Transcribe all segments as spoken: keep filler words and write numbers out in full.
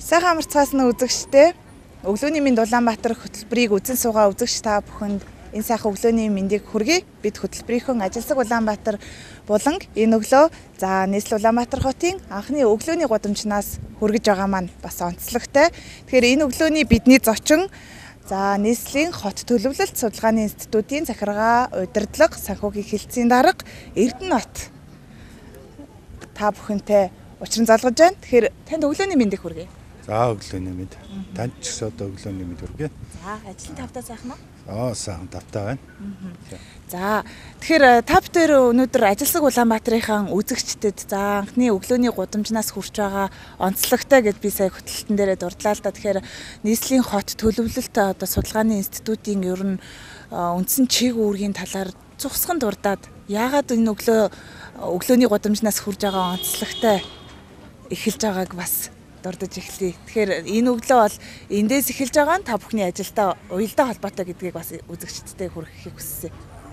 Сайхан амарцгаас нь үзэгчтэй өглөөний минь Улаанбаатар хөтөлбөрийг үзэн суугаа үзэгч та бүхэнд энэ сайхан өглөөний мэндийг хүргэе. Бид хөтөлбөрийнхөө ажилсаг Улаанбаатар булан энэ өглөө за нийслэл Улаанбаатар хотын анхны өглөөний гудамжнаас хүргэж байгаа маань бас онцлогтой. Тэгэхээр энэ өглөөний бидний зочин за нийслэлийн хот төлөвлөлт судалгааны институтийн захиргаа, удирдлага, санхүүгийн хэлтсийн дарга Эрдэнэбат та бүхэнтэй учран залгаж байна. Тэгэхээр танд өглөөний мэндийг хүргэе. За өглөөний мэнд. Танд ч гэсэн одоо өглөөний мэнд хүргэе. За ажил тавтаа сайхан уу? Аа сайхан тавтаа байна. За тэгэхээр та бүхэн өнөөдөр ажилсаг Улаанбаатарынхаа үзэгчдэд за анхны өглөөний гудамжнаас хүрч байгаа онцлогтой гэд би сая хөтөлбөртөн дээрээ дурдлаа л да. Тэгэхээр нийслэлийн хот төлөвлөлт одоо судалгааны институтийн ер нь үндсэн чиг үүргийн талаар цугсхан дурдаад яагаад энэ өглөө өглөөний гудамжнаас хүрж байгаа онцлогтой эхэлж байгааг бас дурдж эхлэе. Тэгэхээр энэ өглөө бол эндээс эхэлж байгаа нь та бүхний ажилдаа уялдаа холбоотой гэдгийг бас үзэгчдэд хүргэхийг хүссэн.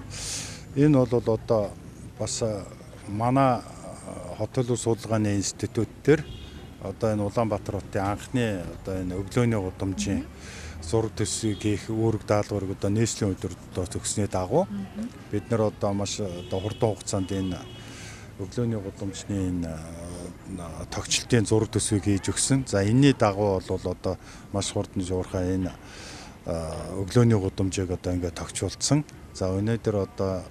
Энэ бол одоо бас манай хот төлөвлөлт судалгааны институт дээр одоо энэ Улаанбаатар хотын анхны одоо энэ өглөөний гудамжийн зураг төсвийг хийх үүрэг даалгаврыг одоо нийслэлийн удирдлага төгснөө дагуу бид нар одоо маш одоо хурдан хугацаанд энэ өглөөний гудамжны энэ тогтчлтын зураг төсвийг хийж өгсөн. За энэний дагуу бол одоо маш хурдан жуурхай энэ өглөөний гудамжийг одоо ингээд тогтчулсан. За өнөөдөр одоо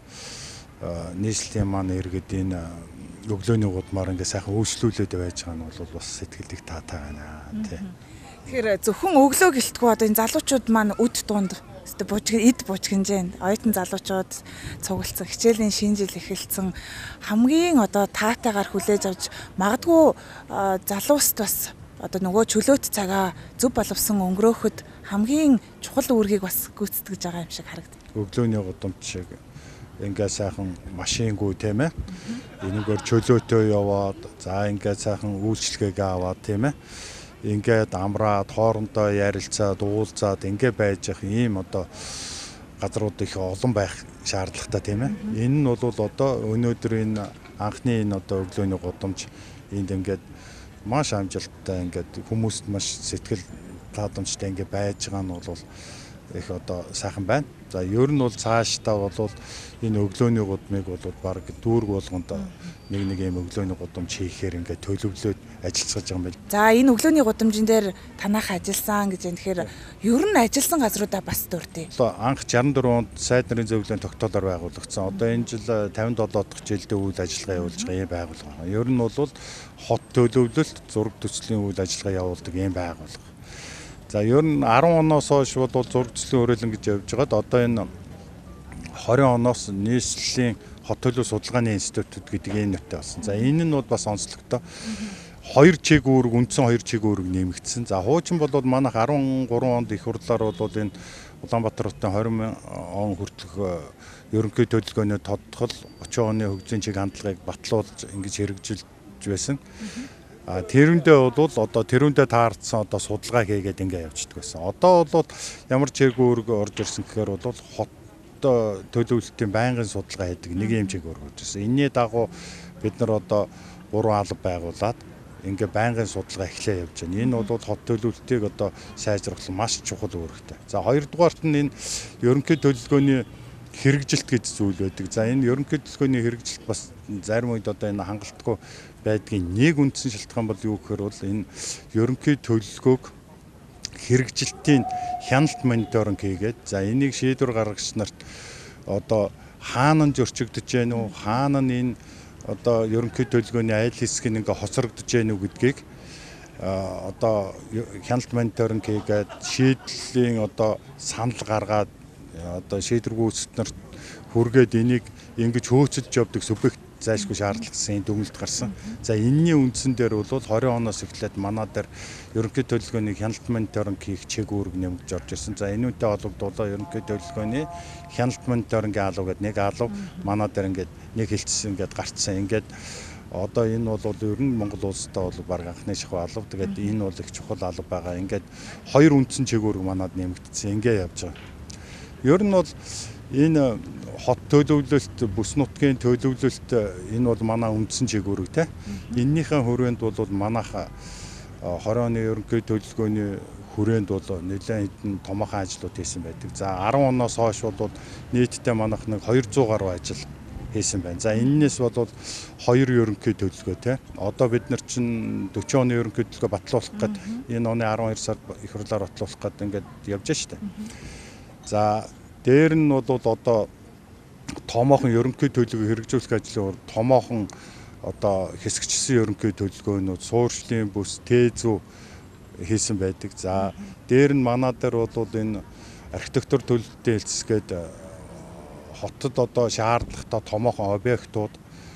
нийслэлийн маань иргэд энэ өглөөний гудмаар ингээд сайхан үйлчлүүлээд байж байгаа нь бол бас сэтгэл их таатай байна тий. Тэгэхээр зөвхөн өглөө гэлтгүй одоо энэ залуучууд маань үд дунд бужиг эд бужигнжээ. Оюутан залуучууд цугласан хичээлийн шинэ жил эхэлсэн хамгийн одоо таатайгаар хүлээж авч магадгүй залууст бас одоо нөгөө чөлөөт цагаа зөв боловсон өнгөрөөхөд хамгийн чухал үүргийг бас гүйцэтгэж байгаа юм шиг харагдав. Өглөөний гудамж шиг ингээ сайхан машингүй тийм ээ. Энэгээр чөлөөтөө яваад за ингээ сайхан үйлчлэгээ аваад тийм ээ. Ингээд амраад хоорондоо ярилцаад уулзаад ингээ байж их ийм одоо газрууд их олон байх шаардлагатай тийм ээ. Энэ нь бол одоо өнөөдөр энэ анхны энэ одоо өглөөний гудамж энд ингээд маш амжилттай ингээд хүмүүст маш сэтгэл таадамжтай ингээ байж байгаа нь бол их одоо сайхан байна. За ер нь бол цаашдаа бол энэ өглөөний гудмыг бол баг дүүрэг болгонд нэг нэг юм өглөөний гудамж хийхээр ингээд төлөвлөлт ажиллаж байгаа юм байна. За энэ өглөөний гудамжин дээр танах ажилласан гэж юм. Тэгэхээр ер нь ажилласан газруудаа бас дурдъя. Одоо анх шестьдесят дөрвөн онд сайд нарын зөвлөлийн тогтоолоор байгуулагдсан. Одоо энэ жил пятьдесят седьмой дахь жилдээ үйл ажиллагаа явуулж байгаа юм байгууллага. Ер нь бол хот төлөвлөлт зураг төслийн үйл ажиллагаа явуулдаг юм байгууллага. За ер нь десять оноос хойш бол зураг төслийн хөрөлн гэж явж байгаад одоо энэ двадцать оноос нийслэлийн хот төлөвлөлт судалгааны институт гэдэг энэ нөттэй болсон. За энэ нь бас онцлогтой. Хоёр чиг үүрэг, үндсэн хоёр чиг үүрэг нэмэгдсэн. За хуучин бол манайх десять гурван онд их хурлаар бол энэ Улаанбаатар хотын двадцать он хүртэлх ерөнхий төлөвлөгөөний тодтол очиж оны хөгжлийн чиг хандлагыг батлуулж ингэж хэрэгжилж байсан. А тэрүүндээ бол одоо тэрүүндээ таарсан одоо судалгаа хийгээд ингэ явждаг байсан. Одоо бол ямар чиг үүрэг орж ирсэн гэхээр бол хот төлөвлөлтийн байнгын судалгаа хийдэг нэг юм чиг үүрэг орж ирсэн. Энэний дагуу бид нар одоо гурван алба байгуулад ингээ байнгын судалгаа эхлэе явж байна. Энэ бол хот төлөвлөлтийг одоо сайжруулах маш чухал үүрэгтэй. За хоёрдугаарт нь энэ ерөнхий төлөвлөгөөний хэрэгжилт гэж зүйл байдаг. За энэ ерөнхий төлөвлөгөөний хэрэгжилт бас зарим үед одоо энэ хангалтгүй байдгийн нэг үндсэн шалтгаан бол юу гэхээр бол энэ ерөнхий төлөвлөгөөг хэрэгжилтийн хяналт мониторинг хийгээд за энийг шийдвэр гаргагч нарт одоо хаана нь зөрчигдөж байна уу, хаана нь энэ одоо ерөнхий төлөвлөгөөний айл хэсэг нь ингээ хоцрогдож байна уу гэдгийг одоо хяналт мониторинг хийгээд шийдлийн одоо санал гаргаад одоо шийдвэргүйцэд нарт хүргээд энийг ингэж хөөцөлж явдаг субъект зайлшгүй шаардлагасын дүгнэлт гарсан. За энэний үндсэн дээр бол двадцать оноос эхлээд манай дээр ерөнхий төлөвлөгөөний хяналт мониторинг хийх чиг үүрэг нэмэгдэж орж ирсэн. За энүүнтэй холбогдуулаа ерөнхий төлөвлөгөөний хяналт мониторингийн алба гэдэг нэг алба манай дээр ингээд нэг хэлтсийн ингээд гарцсан. Ингээд одоо энэ бол ер нь Монгол улстай бол баг анхны шахуу алба. Тэгээд энэ бол их чухал алба байгаа. Ингээд хоёр үндсэн чиг үүрэг манад нэмэгдсэн. Ингээд явж байгаа. Ер нь бол энэ хот төлөвлөлт, бүс нутгийн төлөвлөлт энэ бол манай үндсэн чиг үүрэг те. Эннийхэн хүрээнд бол манайх хорин оны ерөнхий төлөвлөгөөний хүрээнд бол нэлээд хэдэн томоохон ажлууд хийсэн байдаг. За арван оноос хойш бол нийтдээ манайх нэг двухсот гаруй ажил хийсэн байна. За энэнээс бол хоёр ерөнхий төлөвлөгөө те. Одоо бид нар чинь дөрвөн оны ерөнхий төлөвлөгөө батлуулах гээд энэ оны арван хоёр сард их хурлаар батлуулах гээд ингээд явж штэ. За дээр нь бол одоо томоохон ерөнхий төлөвлөгөө хэрэгжүүлэх ажлын томоохон одоо хэсэгчсэн ерөнхий төлөвлөгөөнүүд суурьшлийн бүс тээзүү хийсэн байдаг. За дээр нь манай дээр бол энэ архитектур төлөвлөлтийн хэлтсгээд хотод одоо шаардлагатай томоохон объектууд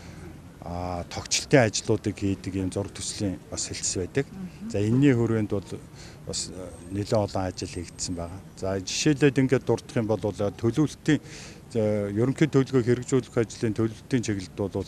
а тогтчлтын ажлуудыг хийдэг юм зураг төслийн бас хэлтс байдаг. За энэний хүрээнд бол бас нэлээд олон ажил хийгдсэн байгаа. За жишээлбэл ингээд дурдах юм бол төлөвлөлтийн ерөнхий төлөвлөгөө хэрэгжүүлэх ажлын төлөвлөлтийн чиглэлд бол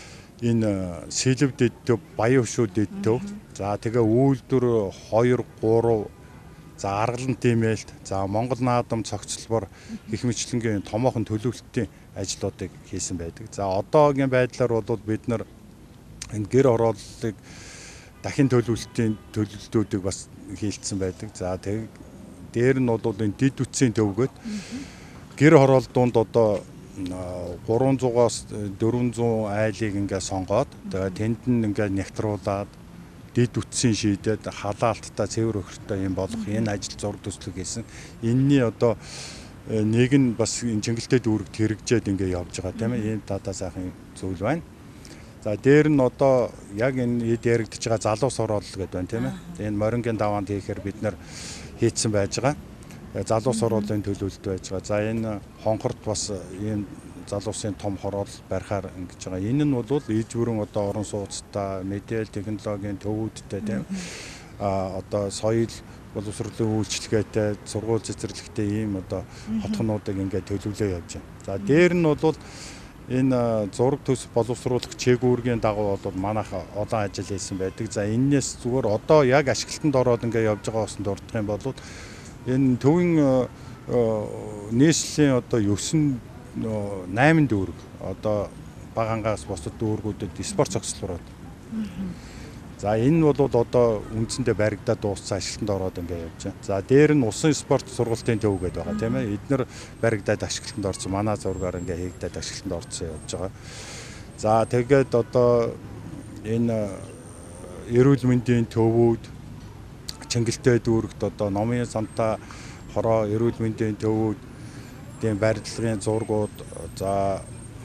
энэ сэлэв дэдtöв, баян хөшөө дэдtöв, за тэгээ үйлдвэр хоёр, гурав, за аргалан тэмээлт, за Монгол наадам цогцлбор гэх мэтлэнгийн томоохон төлөвлөлтийн ажлуудыг хийсэн байдаг. За одоогийн байдлаар бол бид нар энэ гэр хорооллыг дахин төлөвлөлтийн төлөвлөлтүүдийг бас хийлцсэн байдаг. За тэг дээр нь бол энэ дэд үтсийн төвгөд гэр хороолдуунд одоо гурванзуугаас дөрвөнзүү айлыг ингээ сонгоод тэгээд тэнд нь ингээ нягтруулад дэд үтсийн шийдээд халаалттай цэвэр өхөртэй юм болох энэ ажил зураг төслөг хийсэн. Энэний одоо нэг нь бас чиглэлтэй дүүрэгт хэрэгжээд ингээ явж байгаа тийм ээ. Ийм тата сайхан зүйл байна. За дээр нь одоо яг энэ яригдж байгаа залуус оролт гэдэг байна тийм ээ. Энэ морингийн даваанд хийхээр бид нар хийцэн байж байгаа. Залуус оруулалтын төлөвлөлт байж байгаа. За энэ хонхорт бас ийм залуусын том хороол барихаар ингэж байгаа. Энэ нь бол иж бүрэн одоо орон сууцтай, мэдээлэл технологийн төвүүдтэй тийм а одоо соёл боловсролын үйлчилгээтэй, сургууль цэцэрлэгтэй ийм одоо хотхнуудыг ингээд төлөвлөө явж байна. За дээр нь бол энэ зураг төс боловсруулах чиглэлгийн дагуу бол манайх олон ажил хийсэн байдаг. За энэс зүгээр одоо яг ашиглалтанд ороод ингээд явж байгаа болсон дурдах юм бол энэ төвийн нийслэлийн одоо ёсон найман дүүрэг одоо багангаас бусад дүүргүүдэд спорт цогцлбороод. За энэ бол одоо үндсэндээ баригдаад дууссан ашиглалтанд ороод ингээд явж байна. За дээр нь усан спорт сургалтын төв гэдэг байгаа тийм ээ. Эднэр баригдаад ашиглалтанд орсон. Манай зургаар ингээд хийгдээд ашиглалтанд орсон явж байгаа. За тэгээд одоо энэ эрүүл мэндийн төвүүд чиглэлтэй дүүрэгт одоо номын сантаа хороо эрүүл мэндийн төвүүд тийм барилгын зургууд за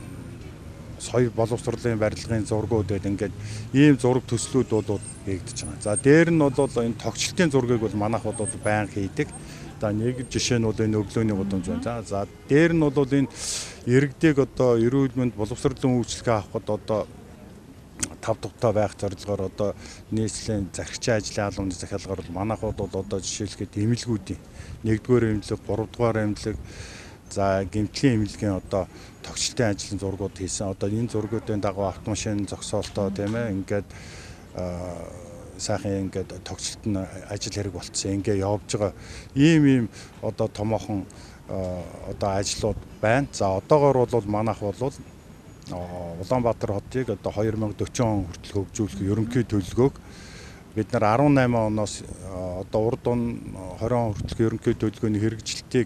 соёл боловсролын барилгын зургууд гэдэг ингээд ийм зураг төслүүд бол хийгдэж байгаа. За дээр нь бол энэ тогтчлтын зургийг бол манайх бол байнга хийдэг. За нэг жишээ нь бол энэ өглөөний гудамж байна. За дээр нь бол энэ иргэдийг одоо эрүүл мэнд боловсролын үйлчлэгээ авахд одоо тав тухтай байх зорилгоор одоо нийслэлийн захиргааны ажлын албаны захиалгаар бол манайх бол одоо жишээлхэд эмнэлгүүдийн нэгдүгээр эмнэлэг, гуравдугаар эмнэлэг, за гэмтлийн эмнэлгийн одоо тогтчлтын ажлын зургууд хийсэн. Одоо энэ зургуудын дагуу автомашин зогсоолтоо тийм ээ ингээд сайхан ингээд тогтчлт нь ажил хэрэг болцсон. Ингээд явж байгаа ийм ийм одоо томоохон одоо ажлууд байна. За одоогоор бол манайх бол Улаанбаатар хотыг одоо две тысячи четырёх он хүртэл хөгжүүлэх ерөнхий төлөвлөгөөг бид нар арван найман оноос одоо урд он двадцать он хүртэл ерөнхий төлөвлөгөөний хэрэгжилтийг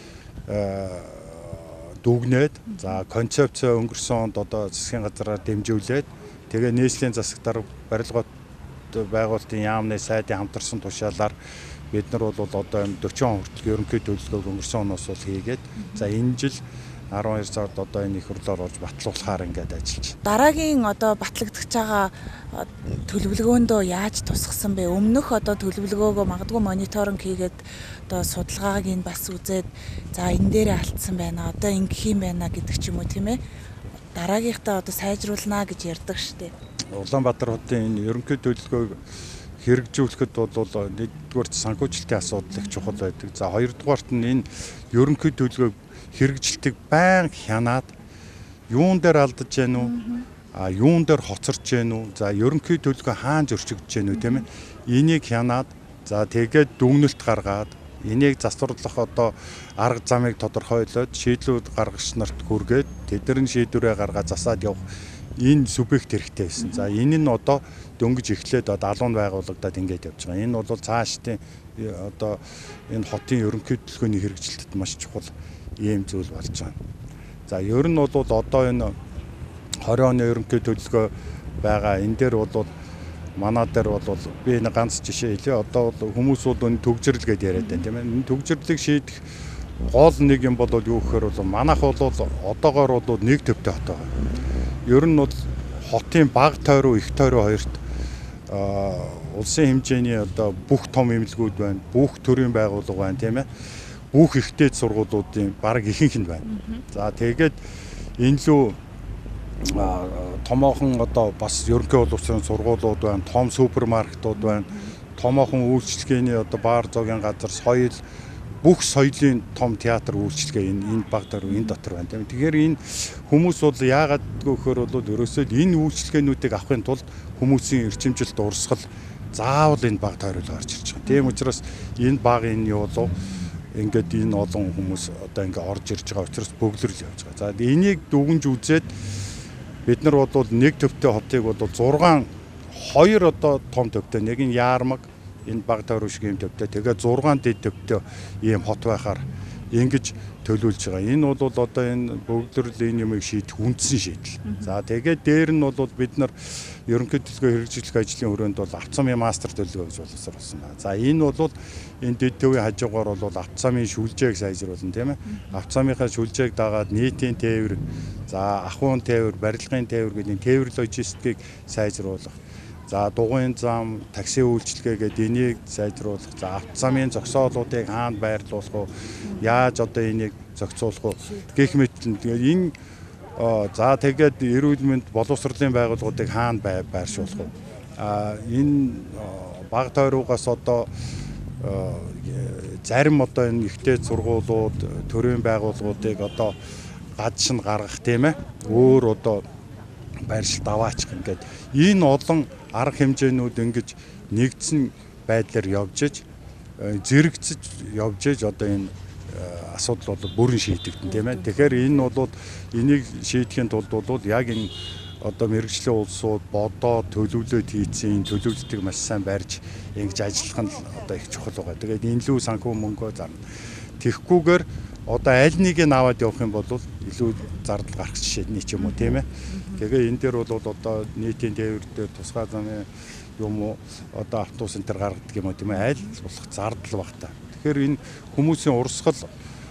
дүгнээд за концепцээ өнгөрсөн онд одоо засгийн газраар дэмжүүлээд тэгээ нийслэлийн засаг дарга барилгууд байгуулалтын яамны сайдын хамтарсан тушаалаар бид нар бол одоо forty он хүртэл ерөнхий төлөвлөгөөг өнгөрсөн оноос бол хийгээд за энэ жил арван хоёр сард одоо энэ их хурлаар орж батлуулахаар ингээд ажиллаж. Дараагийн одоо батлагдаж байгаа төлөвлөгөөндөө яаж тусгасан бэ? Өмнөх одоо төлөвлөгөөгөө магадгүй мониторинг хийгээд одоо судалгааг нь бас үзээд за энэ дээрээ алдсан байна. Одоо ингэх юм байна гэдэг ч юм уу тийм ээ. Дараагийнхтаа одоо сайжруулнаа гэж ярьдаг штеп. Улаанбаатар хотын энэ ерөнхий төлөвлөгөөг хэрэгжүүлэхэд бол нэгдүгээр санхүүжилтийн асуудал их чухал байдаг. За хоёрдугаарт нь энэ ерөнхий төлөвлөгөөг хэрэгжилтийг байнга хянаад юун дээр алдаж гэнэ үү? А юун дээр хоцорч гэнэ үү? За ерөнхий төлөвлөгөө хаан зөрчигдөж гэнэ үү тийм ээ? Энийг хянаад за тэгээд дүгнэлт гаргаад энийг засварлах одоо арга замыг тодорхойлоод шийдлүүд гаргагч нарт хүргээд тэдний шийдвэрээ гаргаад засаад явах энэ субъект хэрэгтэй байсан. За энэ нь одоо дөнгөж эхлээд алуун байгуулагдаад ингээд явж байгаа. Энэ бол цаашдын одоо энэ хотын ерөнхий төлөвлөгөөний хэрэгжилтэд маш чухал ийм зүйл болж байгаа. За ер нь бол одоо энэ хорин оны ерөнхий төлөвлөгөө байгаа. Энэ дээр бол манай дээр бол би энэ ганц жишээ хэлье. Одоо бол хүмүүс бол энэ төгжрөл гэдээ яриад байна тийм ээ. Энэ төгжрлийг шийдэх гол нэг юм бол юу гэхээр бол манайх бол одоогоор бол нэг төвтэй хот байгаа. Ер нь бол хотын бага тойруу их тойруу хоёрт улсын хэмжээний одоо бүх том эмнэлгүүд байна, бүх төрлийн байгууллага байна тийм ээ. Бүх ихтэй сургуулиудын баг ихэнх нь байна. За тэгээд энэ лүү томоохон одоо бас ерөнхий боловсролын сургуулиуд байна, том супермаркетууд байна, томоохон үйлчлэгээний одоо баар зоогийн газар, соёл, бүх соёлын том театр үйлчлэгээ энэ энэ баг дээр энэ дотор байна тийм. Тэгэхээр энэ хүмүүс бол яагаад гэхээр бол ерөөсөө энэ үйлчлэгээнүүдийг авахын тулд хүмүүсийн эрчимжилт урсгал заавал энэ баг тойрол гарч ирж байгаа. Тийм учраас энэ баг энэ юу болов ингээд энэ олон хүмүүс одоо ингээд орж ирж байгаа учраас бөглөрл явж байгаа. За энийг дүгнж үзээд бид нар бол нэг төвтэй хотыг бол зургаан хоёр одоо том төвтэй, нэг нь Яармаг энэ баг тойроо шиг юм төвтэй, тэгээ зургаан дэд төвтэй ийм хот байхаар ингэж төлөвлөж байгаа. Энэ бол одоо энэ бөглөрл энэ юмыг шийдэх үндсэн шийдэл. За тэгээд дээр нь бол бид нар ерөнхий төлөвлөгөө хэрэгжүүлэх ажлын хүрээнд бол авто замын мастер төлөвлөгөө гэж боловсрол болсон байна. За энэ бол энэ дэд төвийн хажуугаар бол авто замын шүлжээг сайжруулна тийм ээ. Авто замынхаа шүлжээг дагаад нийтийн тээвэр, за ахуйн тээвэр, барилгын тээвэр гэдэг тээвэр логистикийг сайжруулах. За дугуйн зам, такси үйлчилгээ гэдэг энийг сайжруулах. За авто замын зогсоолуудыг хаана байрлуулах вэ? Яаж одоо энийг зохицуулах вэ? Гэх мэт тэгээд энэ за тэгээд эрүүл мэнд боловсролын байгууллагуудыг хаана байршуулах вэ? А энэ баг тойруугаас одоо зарим одоо энэ ихтэй сургуулиуд, төрийн байгууллагуудыг одоо гадшин гаргах тийм ээ. Өөр одоо байршилт аваачих ингээд энэ олон арга хэмжээнүүд ингэж нэгдсэн байдлаар явж иж зэрэгцэж явж иж одоо энэ асуудал бол бүрэн шийдэгдэн тийм ээ. Тэгэхээр энэ бол энийг шийдэхин тулд бол яг энэ одоо мэргэжлийн улсууд бодоо төлөвлөлт хийцэн төлөвлөлтийг маш сайн барьж ингэж ажиллах нь одоо их чухал байгаа. Тэгээд энэ лүү санхүү мөнгөө зарна. Тэгхгүйгээр одоо аль нэг нь аваад явах юм бол илүү зардал гарах жишээний ч юм уу тийм ээ. Тэгээ энэ дээр бол одоо нийтийн тээвэр дээр тусгай замын юм уу одоо автобус энэ төр гаргадаг юм уу тийм ээ. Аль болох зардал багтаа. Тэгэхээр энэ хүмүүсийн урсгал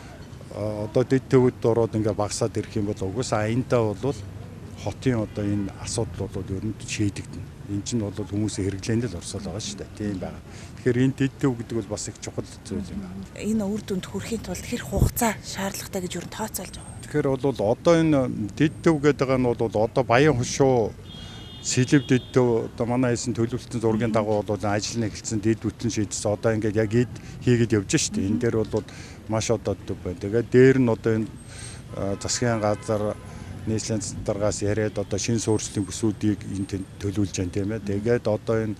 одоо дэд төвөд ороод ингээ багасаад ирэх юм бол угсаа аяндаа бол хотын одоо энэ асуудал бол ер нь шийдэгдэнэ. Энэ чинь бол хүмүүсийн хэрэглээнд л орсол байгаа шүү дээ. Тийм байгаа. Тэгэхээр энэ дэд төв гэдэг бол бас их чухал зүйл юм байна. Энэ үр дүнд хүрэхийн тулд хэр хугацаа шаардлагатай гэж ер нь тооцоолж байгаа. Тэгэхээр бол одоо энэ дэд төв гэдэг нь бол одоо баян хушуу сэлэв дэд төв одоо манай хэлсэн төлөвлөлтийн зургийн дагуу бол ажил нь эхэлсэн дэд бүтэн шийдсэн. Одоо ингээд яг ид хийгээд явж шүү дээ. Энэ дээр бол маш одоо төв байна. Тэгээд дээр нь одоо энэ засгийн газар НийслэлийнСХД даргаас яриад одоо шинэ суурьшлийн бүсүүдийг энэ төлөвлөж байна тийм ээ. Тэгээд одоо энэ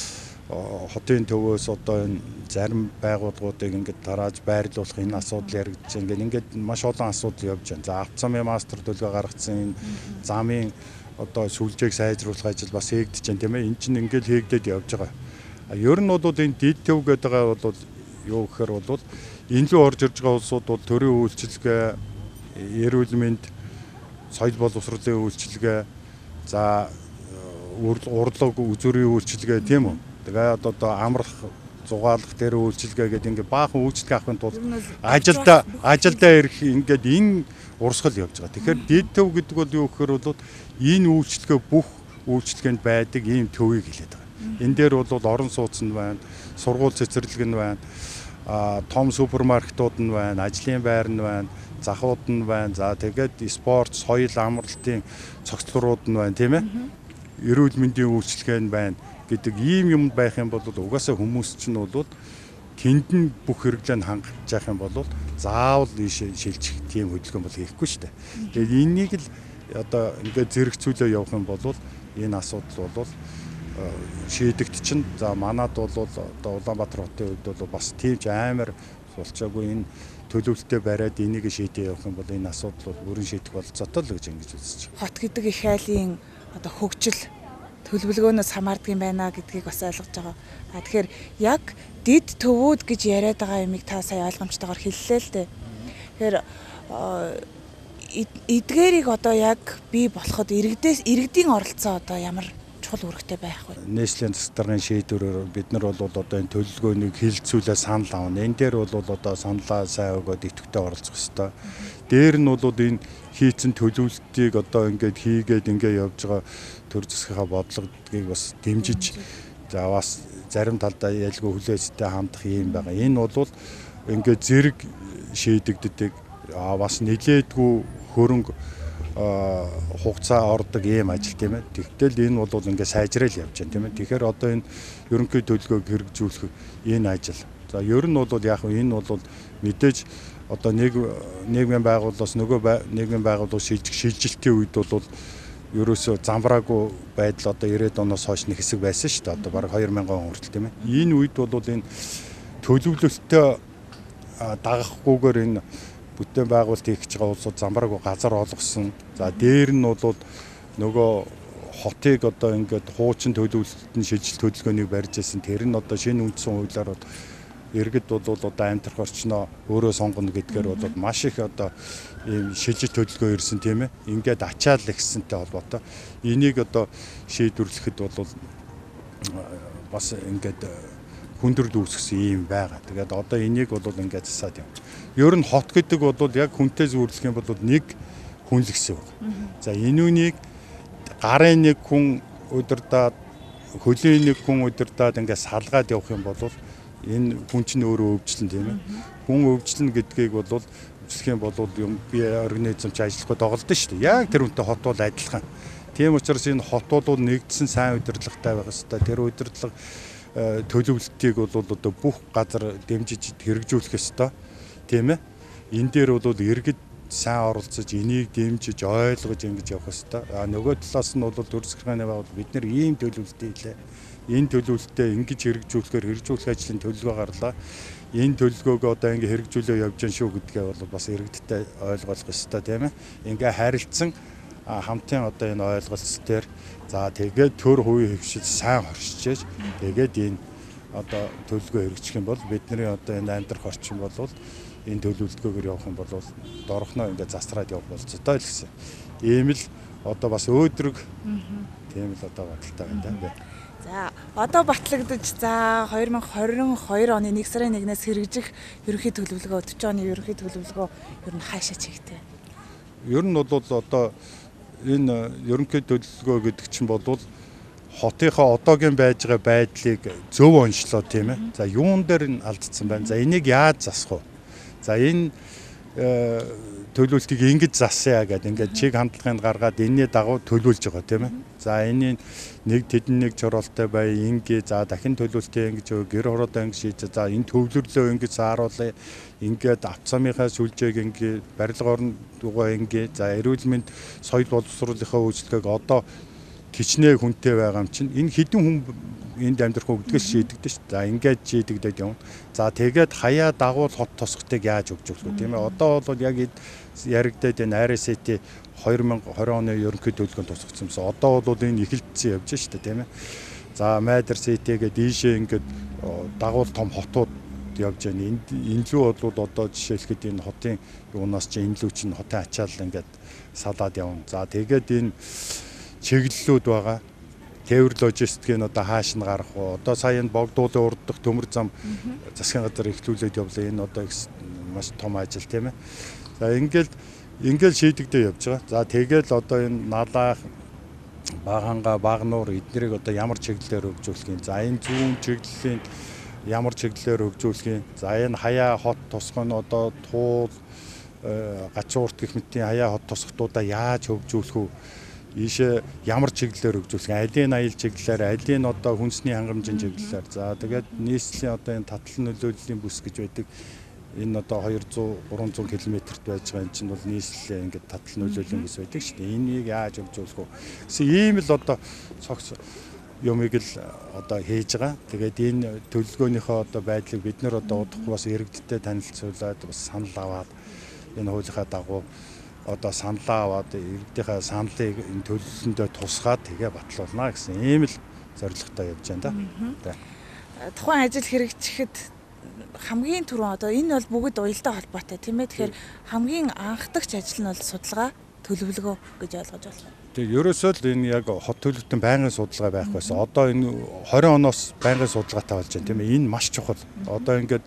хотын төвөөс одоо энэ зарим байгууллагуудыг ингээд тарааж байрлуулах энэ асуудал яригдж байна. Ингээд ингээд маш олон асуудал явж байна. За авто замын мастер төлөвлөгөө гаргацсан энэ замын одоо сүлжээг сайжруулах ажил бас хийгдэж байна тийм ээ. Энэ чинь ингээд хийгдээд явж байгаа. Ер нь бол энэ дэд төв гэдэг байгаа бол юу гэхээр бол энэ лөө орж ирж байгаа улсууд бол төрийн үйлчилгээ, эрүүл мэнд, соёл боловсролын үйлчилгээ, за урлаг үзүүрийн үйлчилгээ тийм үү. Тэгээд одоо амрах, зугаалах дээр үйлчилгээ гэдэг ингээд баахан үйлчилгээ авахын тулд ажилдаа ажилдаа ирэх ингээд энэ урсгал явж байгаа. Тэгэхээр дэд төв гэдэг бол юу гэхээр бол энэ үйлчилгээ бүх үйлчилгээнд байдаг ийм төвийг хэлээд байгаа. Энэ дээр бол орон сууц нь байна, сургууль цэцэрлэг нь байна, том супермаркетууд нь байна, ажлын байр нь байна, захууд нь байна. За тэгээд спорт, соёл, амралтын цогцлорууд нь байна тийм ээ. Эрүүл мэндийн үйлчилгээ нь байна гэдэг ийм юм байх юм бол угаасаа хүмүүс чинь бол тэнд нь бүх хэрэглээ нь хангаж явах юм бол заавал шилжих тийм хөдөлгөөн бол хийхгүй шүү дээ. Тэгээд энийг л одоо ингээд зэрэгцүүлээ явах юм бол энэ асуудал бол шийдэгт чинь. За манад бол одоо Улаанбаатар хотын хувьд бол бас тийм ч амар сулчаагүй энэ төлөвлөлтөд бариад энийг шийдээ явах юм бол энэ асуудал бол бүрэн шийдэх болцоотой л гэж ингэж үзэж байна. Хот гэдэг их айлын одоо хөгжил төлөвлөгөөнөөс хамаардаг юм байна гэдгийг бас ойлгож байгаа. А тэгэхээр яг дид төвүүд гэж яриад байгаа юмыг та сая ойлгомжтойгоор хэллээ л дээ. Тэгэхээр эдгээрийг одоо яг бий болоход иргэдээс иргэдийн оролцоо одоо ямар чухал үүрэгтэй байх вэ? Нийслэлийн засаг даргын шийдвэрээр бид нар бол одоо энэ төлөвлөгөөнийг хэлэлцүүлээ санал авна. Энэ дээр бол одоо саналаа сайн өгөөд идэвхтэй оролцох хэрэгтэй. Дээр нь бол энэ хийцэн төлөвлөлтийг одоо ингээд хийгээд ингээд явж байгаа төр засгийнхаа бодлогыг бас дэмжиж за бас зарим талдаа ялгүй хүлээцтэй хандах юм байгаа. Энэ бол ингээд зэрэг шийдэгддэг бас нэлээдгүй хөрөнгө хугацаа ордог ийм ажил тийм ээ. Тэгтэл энэ бол ингээд сайжрал явж байна тийм ээ. Тэгэхээр одоо энэ ерөнхий төлөвлөгөөг хэрэгжүүлэх энэ ажил. За ер нь бол яг энэ бол мэдээж одоо нэг нийгмийн байгууллагаас нөгөө нийгмийн байгууллага шилжих шилжилтийн үед бол ерөөсөө замбраагүй байдал одоо ирээд оноос хойш нэг хэсэг байсан шүү дээ. Одоо бараг хоёр мянган он хүртэл тийм ээ. Энэ үед бол энэ төлөвлөлтөд дагахгүйгээр энэ бүтээн байгуулалт хийх гэж байгаа улсууд замбраагүй газар олгосон. За дээр нь бол нөгөө хотыг одоо ингээд хуучин төлөвлөлтөнд шилжилт төлөвлөгөөнийг барьж ирсэн. Тэр нь одоо шинэ үндсэн хуулиар иргэд бол одоо амьдрах орчноо өөрөө сонгоно гэдгээр бол маш их одоо ийм шилжилт төлөвлөгөө ирсэн тийм ээ. Ингээд ачаал ихсэнтэй холбоотой. Энийг одоо шийдвэрлэхэд бол бас ингээд хүндрэл үүсгэсэн юм байгаа. Тэгээд одоо энийг бол ингээд засаад юм. Ер нь хот гэдэг бол яг хүнтэй зүйрлэх юм бол нэг хүн л гэсэн үг. За энүүнийг гарын нэг хүн удирдаад хөлийн нэг хүн удирдаад ингээд салгаад явах юм бол энэ хүн чинь өөрөө өвчлөн тийм ээ. Хүн өвчлөн гэдгийг бол өвчлөх юм бол юм би организм ч ажиллахгүй доголдсон шүү дээ. Яг тэр үнтэй хот бол адилхан. Тийм учраас энэ хот бол нэгдсэн сайн удирдлагатай байх ёстой. Тэр удирдлага төлөвлөлтийг бол одоо бүх газар дэмжиж хэрэгжүүлэх ёстой. Тийм ээ. Энэ дээр бол иргэд сайн оролцож энийг дэмжиж ойлгож ингэж явах ёстой. А нөгөө талаас нь бол төр захиргааны байгууллага бид нэр ийм төлөвлөлт хийлээ. Энэ төлөвлөлтөд ингэж хэрэгжүүлэхээр хэрэгжүүлэх ажлын төлөвлөгөө гарлаа. Энэ төлөвлөгөөг одоо ингэ хэрэгжүүлээ явж гэн шүү гэдгээ бол бас иргэдтэй ойлгуулах ёстой тийм ээ. Ингээ харилцсан хамтын одоо энэ ойлголц төр за тэгээд төр хувийн хөвшил сайн хоршиж тэгээд энэ одоо төлөвлөгөө хэрэгжих юм бол бидний одоо энэ амьдрах орчин бол энэ төлөвлөгөөгөр явах юм бол дорхноо ингээ засраад явах болцоотой л гэсэн. Ийм л одоо бас өөдрөг тийм л одоо баталтай байна тийм. За одоо батлагдаж за хоёр мянга хорин хоёр оны нэг сарын нэгнээс хэрэгжих ерөнхий төлөвлөгөө өдөрч оны ерөнхий төлөвлөгөө ер нь хаашаа чигтэй. Ер нь бол одоо энэ ерөнхий төлөвлөгөө гэдэг чинь бол хотынхоо одоогийн байж байгаа байдлыг зөв онцлоо тийм ээ. За юун дээр нь алдсан байна. За энийг яаж засах вэ? За энэ төлөвлөлтийг ингэж засъя гэдэг ингээд чиг хандлагыг гаргаад энэний дагуу төлөвлөж байгаа тийм ээ. За энэ нэг тэдэн нэг чоролтой бай ингээ за дахин төлөвлөлтөө ингэж гэр хороодоо ингэ шийдэж за энэ төвлөрлөө ингэж сааруулъя. Ингээд авцамынхаа сүлжээг ингээ барилга орон дугаа ингээ за эрүүл мэнд соёл боловсруулалтынхаа үйлчлэгийг одоо кичнээ хүнтэй байгаа юм чинь энэ хэдэн хүн энд амьдрах үгдгээс шийдэгдэж шүү. За ингээд шийдэгдээд явна. За тэгээд хаяа дагуул хот тосготыг яаж өгч өгөх вэ тийм ээ. Одоо бол яг яригдаад энэ ар эс ти хоёр мянга хорин оны ерөнхий төлөвлөгөөнд тусгацсан юмсан. Одоо бол энэ их хэлтсийн явж шүү дээ тийм ээ. За майдар сэтгээд ийшээ ингээд дагуул том хотууд явж байна. Энд инлүү бол одоо жишээлхэд энэ хотын юунаас чи инлүү чинь хотын ачаал ингээд салаад явна. За тэгээд энэ чиглэлүүд байгаа. Тээвэр логистикийн одоо хааш нь гарах уу? Одоо сая энэ богдуулын урддах төмөр зам засгийн газар эхлүүлээд явлаа. Энэ одоо маш том ажил тийм ээ. За ингээл ингээл шийдэгдээ явж байгаа. За тэгэл одоо энэ налаах баганга багнуур эднэрийг одоо ямар чиглэлээр хөгжүүлэх юм. За энэ зүүн чиглэлийн ямар чиглэлээр хөгжүүлэх юм. За энэ хаяа хот тусгах нь одоо туул гачуурт гэх мэтийн хаяа хот тусгатуудаа яаж хөгжүүлэх вэ? Ийшээ ямар чиглэлээр хөгжүүлэх, алийн аял чиглэлээр, алийн одоо хүнсний хангамжийн чиглэлээр. За тэгээд нийслэлийн одоо энэ татал нөлөөллийн бүс гэж байдаг. Энэ одоо двести гурван километрт байж байгаа энэ чинь бол нийслэлийн ингээд татал нөлөөллийн бүс байдаг шүү дээ. Энийг яаж хөгжүүлэх вэ? Гэсэн ийм л одоо цогц юмыг л одоо хийж байгаа. Тэгээд энэ төлөвлөгөөнийхөө одоо байдлыг бид нэр одоо удахгүй бас иргэдтэй танилцуулаад бас санал аваад энэ хуулийнхаа дагуу одоо саналаа аваад иргэдийнхээ саналыг энэ төлөвлөлтөндөө тусгаад тэгээ батлуулна гэсэн ийм л зорилготой явж байна да. Тухайн ажил хэрэгжихэд хамгийн түрүүн одоо энэ бол бүгд уялдаа холбоотой тийм ээ. Тэгэхээр хамгийн анхдагч ажил нь бол судалгаа, төлөвлөгөө гэж ойлгож байна. Тэгээ ерөөсөө л энэ яг хот төлөвлөлтийн байнгын судалгаа байх байсан. Одоо энэ двадцать оноос байнгын судалгаатай болж байна тийм ээ. Энэ маш чухал. Одоо ингээд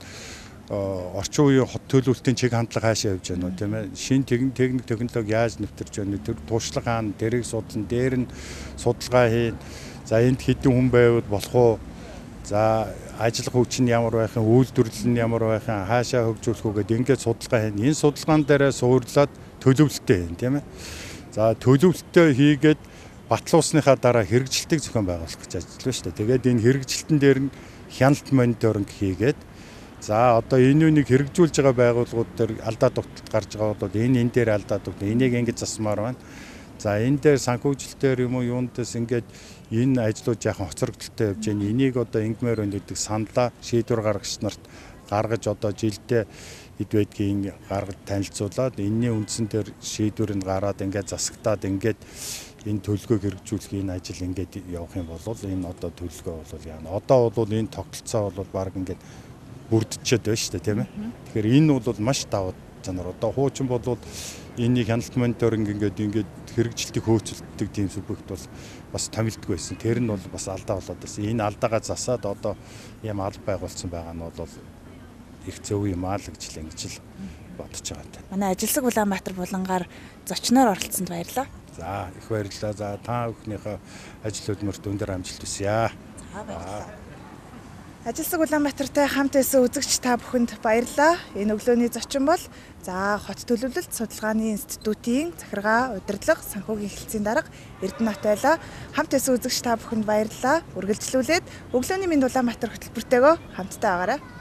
орчин үеийн хот төлөвлөлтийн чиг хандлага хаашаа явж байна уу тийм ээ. Шинэ техник технологи яаж нэвтэрч байна вэ? Тэр туршлагаа нь дэрийг судлан, дээр нь судалгаа хийн. За энд хэдэн хүн байвал болох уу? За ажил хүч нь ямар байх юм, үйлдвэрлэл нь ямар байх юм, хаашаа хөгжүүлэх үү гэдэг ингээд судалгаа хийн. Энэ судалгаан дээрээ суурлаад төлөвлөлтөө хийн тийм ээ. За төлөвлөлтөө хийгээд батлуусныхаа дараа хэрэгжилтийг зохион байгуулах гэж ажиллаж шүү дээ. Тэгээд энэ хэрэгжилтэн дээр нь хяналт мониторинг хийгээд за одоо энэ үнийг хэрэгжүүлж байгаа байгууллагууд дээр алдаа дугталт гарч байгаа бол энэ энэ дээр алдаа дугталт энийг ингэж засмаар байна. За энэ дээр санхүүжилтээр юм уу юундээс ингээд энэ ажлууд яахан хоцрогдолтой явж байна. Энийг одоо ингмээр өндөдөг саналаа шийдвэр гаргагч нарт гаргаж одоо жилдээ хэд байдгийг гаргаж танилцуулаад энэний үндсэн дээр шийдвэр нь гараад ингээд засагтаад ингээд энэ төлөвлөгөөг хэрэгжүүлэх энэ ажил ингээд явах юм бол энэ одоо төлөвлөгөө бол яана. Одоо бол энэ тогтолцоо бол баг ингээд бүрдчихэд байна шүү дээ тийм ээ. Тэгэхээр энэ бол маш давуу чанар. Одоо хуучин бол энийг хяналт мониторинг ингээд ингээд хэрэгжилтийг хөөцөлддөг тийм сүбэгт бол бас томилдгүй байсан. Тэр нь бол бас алдаа болоод байсан. Энэ алдаагаа засаад одоо юм алба байгуулсан байгаа нь бол их зөв юм аа л гэж л ингэж л бодож байгаа. Манай ажилсаг Улаанбаатар булангаар зочноор оролцсонд баярлалаа. За их баярлалаа. За та бүхнийхээ ажил хөдөлмөрт өндөр амжилт хүсье. За баярлалаа. Ажилсаг Улаанбаатартай хамт байсан үзэгч та бүхэнд баярлалаа. Энэ өглөөний зочин бол за хот төлөвлөлт судалгааны институтийн захиргаа, удирдлага, санхүүгийн хэлтсийн дарга Эрдэнэбат байлаа. Хамт байсан үзэгч та бүхэнд баярлалаа. Үргэлжлүүлээд өглөөний минь Улаанбаатар хөтөлбөртэйгөө хамтдаа байгаарай.